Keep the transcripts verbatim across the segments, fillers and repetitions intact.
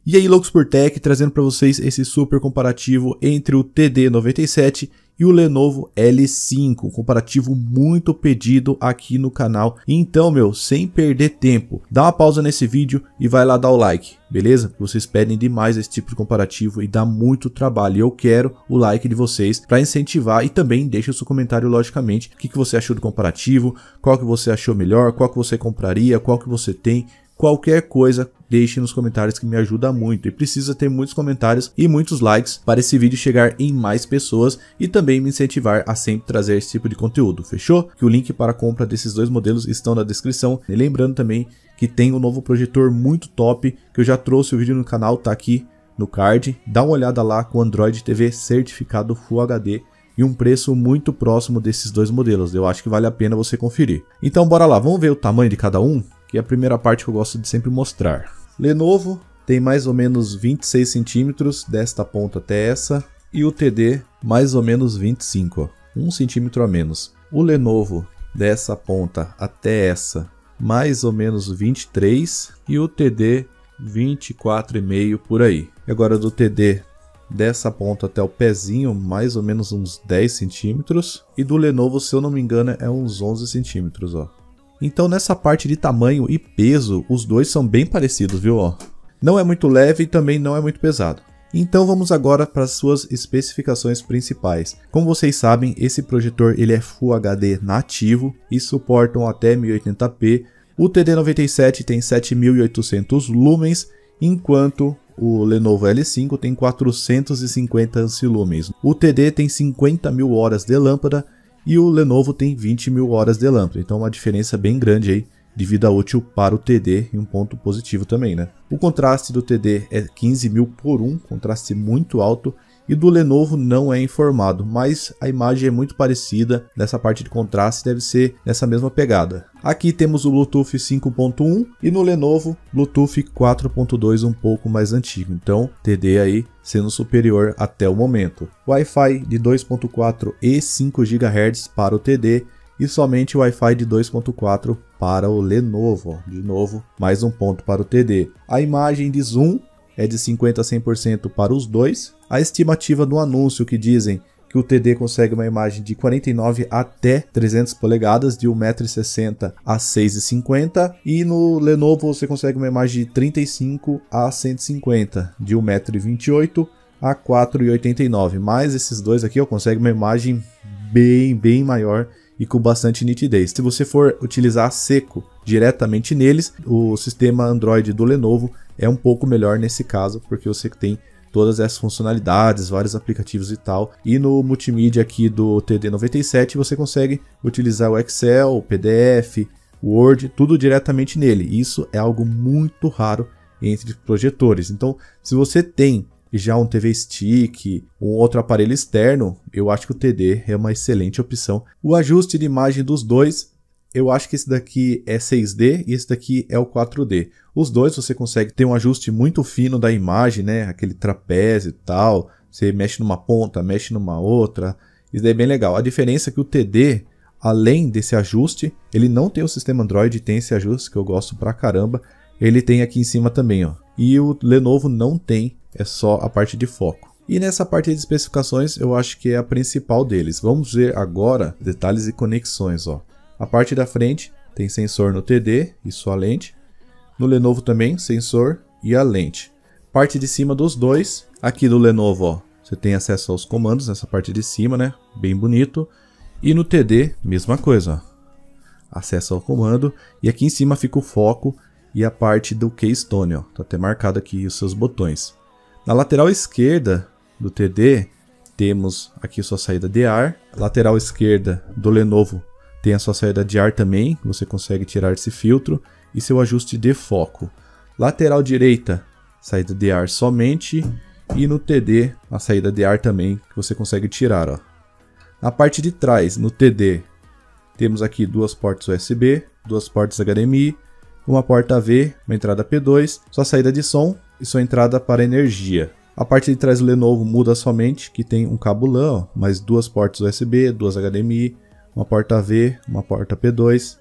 E aí, loucos por tech, trazendo para vocês esse super comparativo entre o T D noventa e sete e o Lenovo L cinco, um comparativo muito pedido aqui no canal. Então, meu, sem perder tempo, dá uma pausa nesse vídeo e vai lá dar o like, beleza? Vocês pedem demais esse tipo de comparativo e dá muito trabalho. E eu quero o like de vocês para incentivar, e também deixa o seu comentário, logicamente, o que, que você achou do comparativo, qual que você achou melhor, qual que você compraria, qual que você tem. Qualquer coisa, deixe nos comentários que me ajuda muito, e precisa ter muitos comentários e muitos likes para esse vídeo chegar em mais pessoas e também me incentivar a sempre trazer esse tipo de conteúdo, fechou? Que o link para a compra desses dois modelos estão na descrição, e lembrando também que tem um novo projetor muito top, que eu já trouxe o vídeo no canal, tá aqui no card, dá uma olhada lá, com Android T V certificado Full H D e um preço muito próximo desses dois modelos, eu acho que vale a pena você conferir. Então bora lá, vamos ver o tamanho de cada um? Que é a primeira parte que eu gosto de sempre mostrar. Lenovo tem mais ou menos vinte e seis centímetros desta ponta até essa, e o T D mais ou menos vinte e cinco, ó, um centímetro a menos. O Lenovo dessa ponta até essa mais ou menos vinte e três, e o T D vinte e quatro vírgula cinco por aí. E agora do T D dessa ponta até o pezinho mais ou menos uns dez centímetros, e do Lenovo, se eu não me engano, é uns onze centímetros, ó. Então nessa parte de tamanho e peso, os dois são bem parecidos, viu? Ó, não é muito leve e também não é muito pesado. Então vamos agora para as suas especificações principais. Como vocês sabem, esse projetor ele é Full H D nativo e suportam até mil e oitenta p. O T D noventa e sete tem sete mil e oitocentos lumens, enquanto o Lenovo L cinco tem quatrocentos e cinquenta ampsilumens. O T D tem cinquenta mil horas de lâmpada e o Lenovo tem vinte mil horas de lâmpada, então uma diferença bem grande aí de vida útil para o T D, e um ponto positivo também, né? O contraste do T D é quinze mil por um, contraste muito alto, e do Lenovo não é informado, mas a imagem é muito parecida, nessa parte de contraste deve ser nessa mesma pegada. Aqui temos o Bluetooth cinco ponto um e no Lenovo Bluetooth quatro ponto dois, um pouco mais antigo, então T D aí sendo superior até o momento. Wi-Fi de dois ponto quatro e cinco gigahertz para o T D e somente Wi-Fi de dois ponto quatro para o Lenovo. De novo, mais um ponto para o T D. A imagem de zoom é de cinquenta a cem por cento para os dois. A estimativa do anúncio que dizem que o T D consegue uma imagem de quarenta e nove até trezentas polegadas, de um metro e sessenta a seis e cinquenta, e no Lenovo você consegue uma imagem de trinta e cinco a cento e cinquenta, de um metro e vinte e oito a quatro e oitenta e nove, mas esses dois aqui ó, conseguem uma imagem bem, bem maior e com bastante nitidez. Se você for utilizar seco diretamente neles, o sistema Android do Lenovo é um pouco melhor nesse caso, porque você tem todas essas funcionalidades, vários aplicativos e tal. E no multimídia aqui do T D noventa e sete você consegue utilizar o Excel, o P D F, o Word, tudo diretamente nele. Isso é algo muito raro entre projetores. Então, se você tem já um T V Stick, um outro aparelho externo, eu acho que o T D é uma excelente opção. O ajuste de imagem dos dois, eu acho que esse daqui é seis D e esse daqui é o quatro D. Os dois você consegue ter um ajuste muito fino da imagem, né? Aquele trapézio e tal. Você mexe numa ponta, mexe numa outra. Isso daí é bem legal. A diferença é que o T D, além desse ajuste, ele não tem o sistema Android, tem esse ajuste que eu gosto pra caramba. Ele tem aqui em cima também, ó. E o Lenovo não tem, é só a parte de foco. E nessa parte de especificações, eu acho que é a principal deles. Vamos ver agora detalhes e conexões, ó. A parte da frente tem sensor no T D e sua lente. No Lenovo também, sensor e a lente. Parte de cima dos dois, aqui do Lenovo, ó, você tem acesso aos comandos nessa parte de cima, né? Bem bonito. E no T D, mesma coisa, ó. Acesso ao comando. E aqui em cima fica o foco e a parte do Keystone, ó. Tá até marcado aqui os seus botões. Na lateral esquerda do T D, temos aqui sua saída de ar. Lateral esquerda do Lenovo tem a sua saída de ar também, você consegue tirar esse filtro, e seu ajuste de foco. Lateral direita, saída de ar somente, e no T D, a saída de ar também, que você consegue tirar, ó. Na parte de trás, no T D, temos aqui duas portas U S B, duas portas H D M I, uma porta A V, uma entrada P dois, sua saída de som e sua entrada para energia. A parte de trás do Lenovo muda somente, que tem um cabo LAN, ó, mais duas portas U S B, duas H D M I, uma porta A V, uma porta P dois.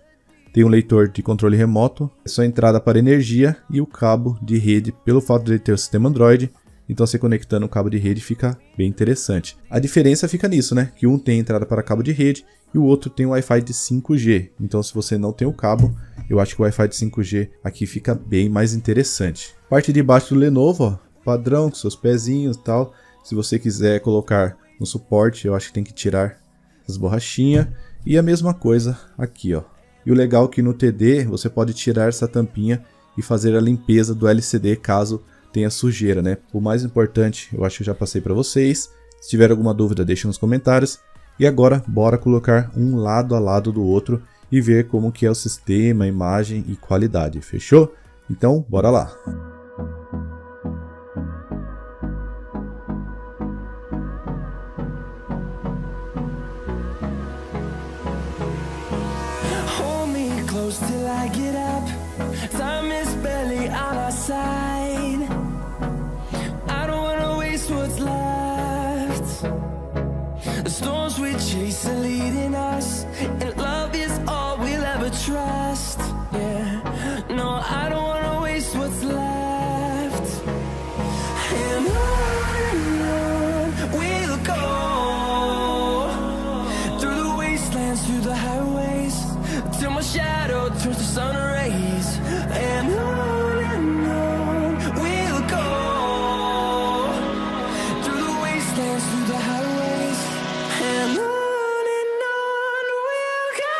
tem um leitor de controle remoto, é só entrada para energia e o cabo de rede, pelo fato de ele ter o sistema Android. Então você conectando o cabo de rede fica bem interessante. A diferença fica nisso, né? Que um tem entrada para cabo de rede e o outro tem o Wi-Fi de cinco G. Então se você não tem o cabo, eu acho que o Wi-Fi de cinco G aqui fica bem mais interessante. Parte de baixo do Lenovo, ó, padrão, com seus pezinhos e tal. Se você quiser colocar no suporte, eu acho que tem que tirar as borrachinhas. E a mesma coisa aqui, ó. E o legal é que no T D você pode tirar essa tampinha e fazer a limpeza do L C D caso tenha sujeira, né? O mais importante, eu acho que eu já passei para vocês. Se tiver alguma dúvida, deixe nos comentários. E agora, bora colocar um lado a lado do outro e ver como que é o sistema, imagem e qualidade. Fechou? Então, bora lá! Till I get up, time is barely on our side. I don't wanna waste what's left. The storms we chase are leading us, and love is all we'll ever trust. Yeah, no, I don't wanna waste what's left. And on and on we'll go, through the wastelands, through the highways, till my shadow turns to sun rays. And on and on we'll go, through the wastelands, through the highways. And on and on we'll go.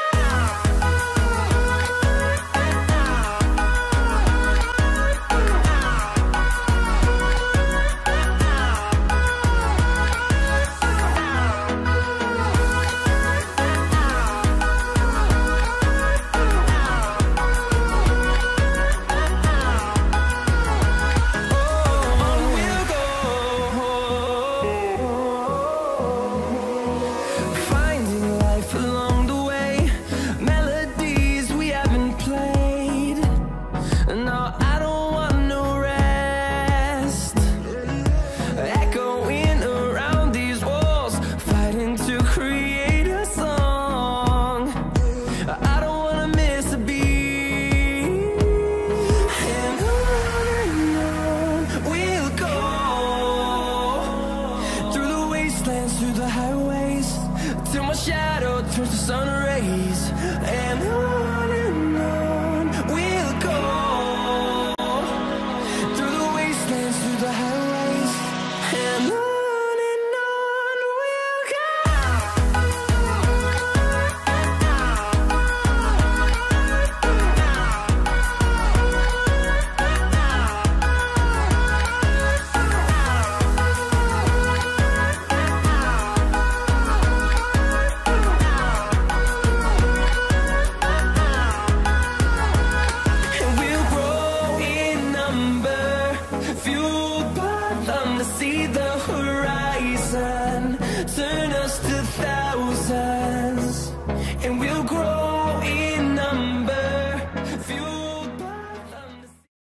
Through the highways, till my shadow turns to sun rays. And on and on we'll go, through the wastelands, through the highways. And on and on we'll go. See the horizon, turn us to thousands, and we'll grow in number, fueled by thunder.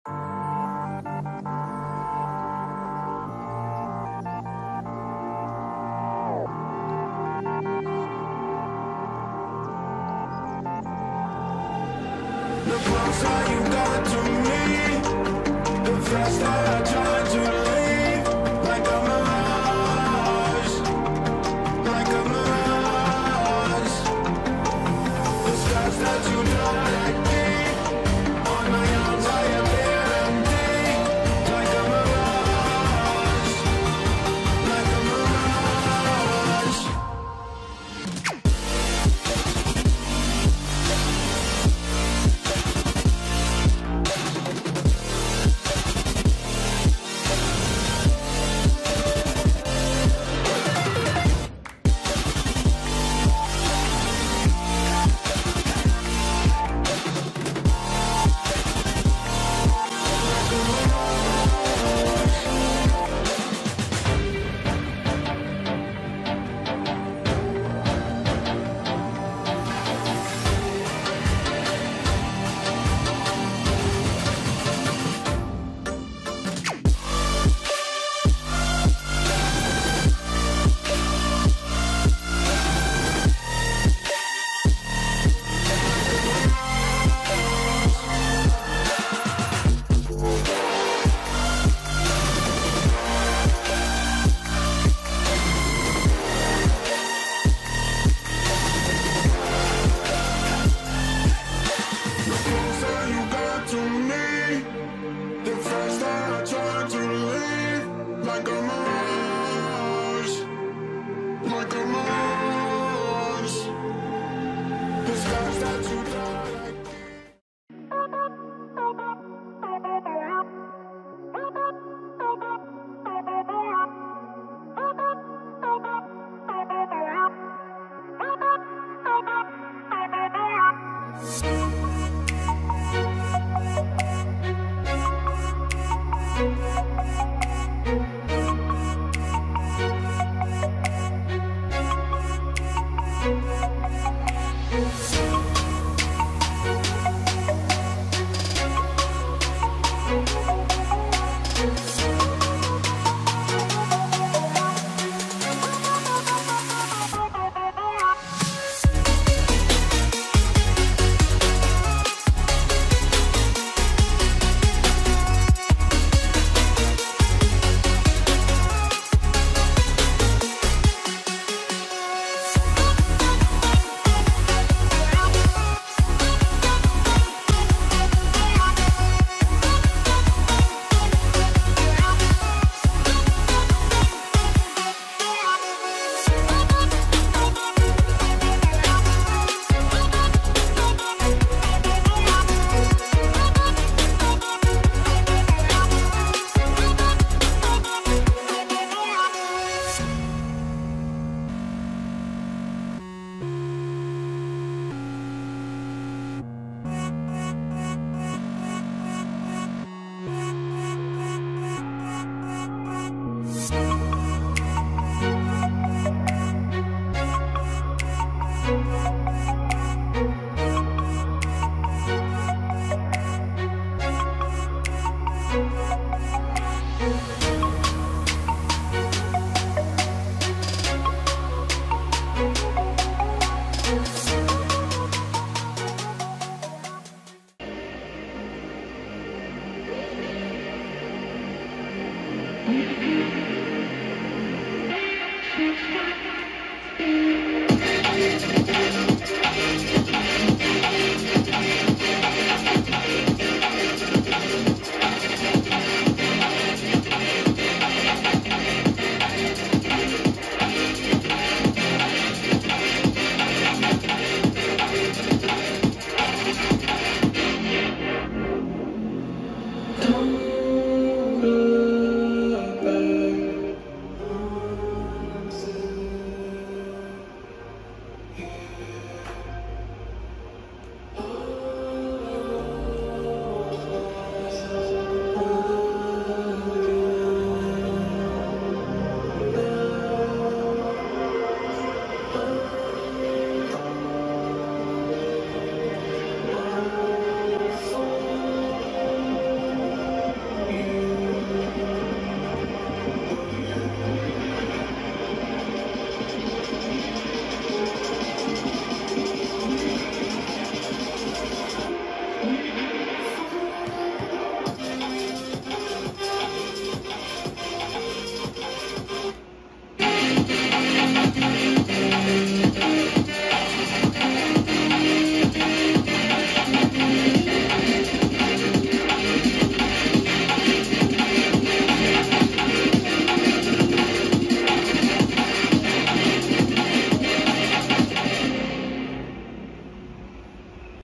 The closer you got to me, the faster I try to leave. Like a mirage, like a mirage. The stars that you know like me, on my arms I am there empty. Like a mirage, like a mirage. Thank you.